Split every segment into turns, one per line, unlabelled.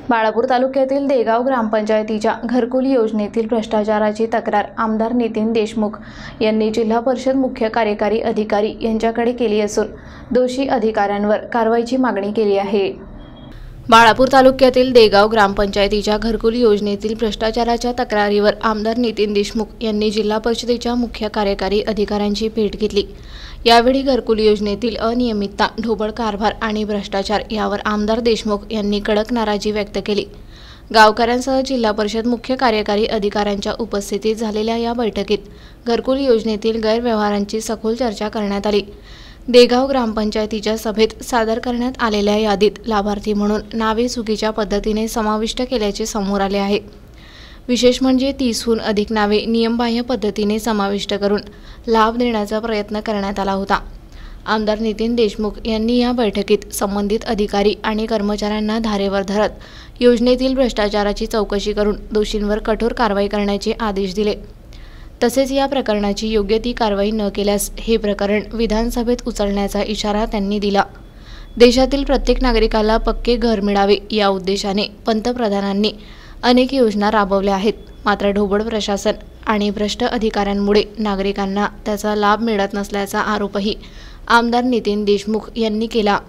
बाळापूर तालुक्यातील देगाव ग्रामपंचायतीच्या घरकुल योजनेतील भ्रष्टाचाराची तक्रार आमदार नितीन देशमुख यांनी जिल्हा परिषद मुख्य कार्यकारी अधिकारी यांच्याकडे केली असून दोषी अधिकाऱ्यांवर कारवाईची मागणी केली आहे। बाळापूर तालुक्यातील देगाव ग्रामपंचायतीच्या घरकुल योजनेतील भ्रष्टाचाराच्या तक्रारीवर आमदार नितीन देशमुख यांनी जिल्हा परिषदेच्या मुख्य कार्यकारी अधिकाऱ्यांची भेट घेतली। यावेळी घरकुल योजनेतील अनियमितता, ढोबळ कारभार आणि भ्रष्टाचार यावर आमदार देशमुख यांनी कडक नाराजी व्यक्त केली। गावकऱ्यांसह जिल्हा परिषद मुख्य कार्यकारी अधिकाऱ्यांच्या उपस्थितीत झालेल्या या बैठकीत घरकुल योजनेतील गैरव्यवहारांची सखोल चर्चा करण्यात आली। देगाव ग्रामपंचायतीच्या सभेत सादर करण्यात आलेल्या यादीत लाभार्थी म्हणून नावे चुकीच्या पद्धतीने समाविष्ट केल्याचे समोर आले आहे। विशेष म्हणजे 30हून अधिक नावे नियमबाह्य पद्धतीने समाविष्ट करून लाभ देण्याचा प्रयत्न करण्यात आला होता। आमदार नितीन देशमुख यांनी या बैठकीत संबंधित अधिकारी आणि कर्मचाऱ्यांना धारेवर धरत योजनेतील भ्रष्टाचाराची चौकशी करून दोषींवर कठोर कारवाई करण्याचे आदेश दिले। तसेच या प्रकरणाची योग्य ती कारवाई न केल्यास हे प्रकरण विधानसभेत उचलण्याचा इशारा त्यांनी दिला। देशातील प्रत्येक नागरिकाला पक्के घर मिळावे या उद्देशाने पंतप्रधानांनी अनेक योजना राबवल्या आहेत, मात्र ढोबळ प्रशासन आणि भ्रष्ट अधिकाऱ्यांमुळे नागरिकांना त्याचा लाभ मिळत नसल्याचा आरोपही आमदार नितीन देशमुख यांनी केला।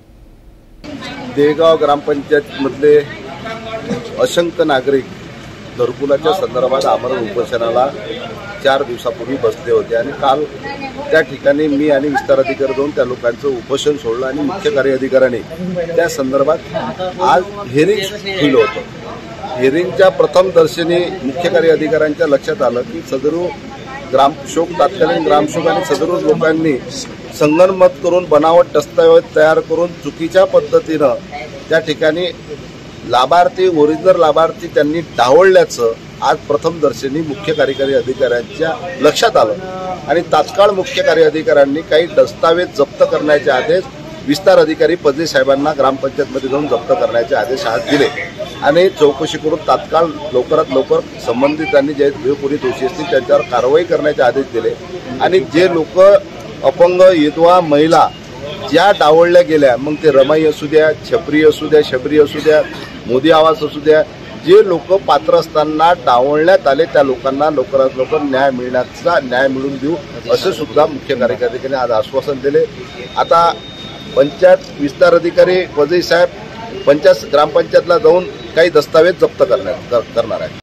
देगाव ग्रामपंचायतमधले असंख्य नागरिक घरकुलाच्या संदर्भात आमरण उपोषणाला 4 दिवसापूर्वी बसले होते आणि काल त्या ठिकाणी मी आणि विस्तार अधिकारी जाऊन त्या लोकांचं उपोषण सोडलं आणि मुख्य कार्य अधिकाऱ्याने त्या संदर्भात आज हिअरिंग ठेवलं होतं। हिअरिंगच्या प्रथम दर्शनी मुख्य कार्य अधिकाऱ्यांच्या लक्षात आलं की सदरू ग्रामशोक, तत्कालीन ग्रामशोक आणि सदरू लोकांनी संगनमत करून बनावट दस्तऐवज तयार करून चुकीच्या पद्धतीनं त्या ठिकाणी लाभार्थी, ओरिजिनल लाभार्थी त्यांनी डावळल्याचं आज प्रथम दर्शनी मुख्य कार्यकारी अधिकाऱ्यांच्या लक्षात आलं आणि तात्काळ मुख्य कार्य अधिकाऱ्यांनी काही दस्तावेज जप्त करण्याचे आदेश विस्तार अधिकारी पदे साहेबांना ग्रामपंचायतमध्ये जाऊन जप्त करण्याचे आदेश आज दिले आणि चौकशी करून तात्काळ लवकरात लवकर संबंधितांनी जे कोणी दोषी असतील त्यांच्यावर कारवाई करण्याचे आदेश दिले आणि जे लोक अपंग, विधवा, महिला ज्या डावळल्या गेल्या, मग ते रमाई असू द्या, छपरी असू द्या, शबरी असू द्या, मोदी आवास असू द्या, जे लोक पात्र असताना डावळण्यात आले त्या लोकांना लवकरात लवकर न्याय मिळवून देऊ असे सुद्धा मुख्य कार्यकारी अधिकाऱ्यांनी आज आश्वासन दिले। आता पंचायत विस्तार अधिकारी पदे साहेब ग्रामपंचायतला जाऊन काही दस्तावेज जप्त करणार आहेत।